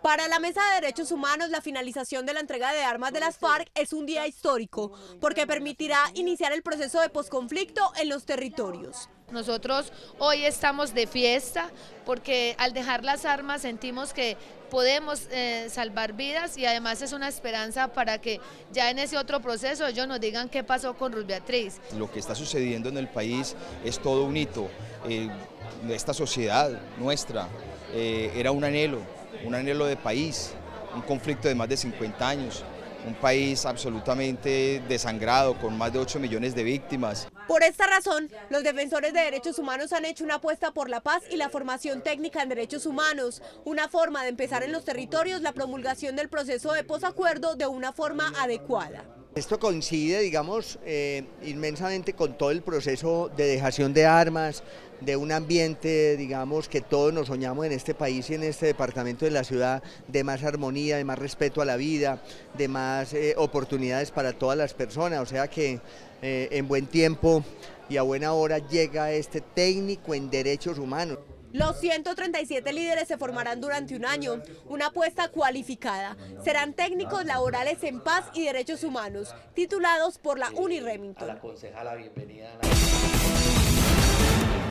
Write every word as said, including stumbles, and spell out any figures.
Para la Mesa de Derechos Humanos, la finalización de la entrega de armas de las FARC es un día histórico, porque permitirá iniciar el proceso de posconflicto en los territorios. Nosotros hoy estamos de fiesta porque al dejar las armas sentimos que podemos eh, salvar vidas y además es una esperanza para que ya en ese otro proceso ellos nos digan qué pasó con Ruth Beatriz. Lo que está sucediendo en el país es todo un hito. Eh, esta sociedad nuestra eh, era un anhelo, un anhelo de país, un conflicto de más de cincuenta años. Un país absolutamente desangrado, con más de ocho millones de víctimas. Por esta razón, los defensores de derechos humanos han hecho una apuesta por la paz y la formación técnica en derechos humanos, una forma de empezar en los territorios la promulgación del proceso de posacuerdo de una forma adecuada. Esto coincide, digamos, eh, inmensamente con todo el proceso de dejación de armas, de un ambiente, digamos, que todos nos soñamos en este país y en este departamento de la ciudad, de más armonía, de más respeto a la vida, de más eh, oportunidades para todas las personas, o sea que eh, en buen tiempo y a buena hora llega este técnico en derechos humanos. Los ciento treinta y siete líderes se formarán durante un año, una apuesta cualificada. Serán técnicos laborales en paz y derechos humanos, titulados por la Uni Remington. A la concejala, bienvenida a la...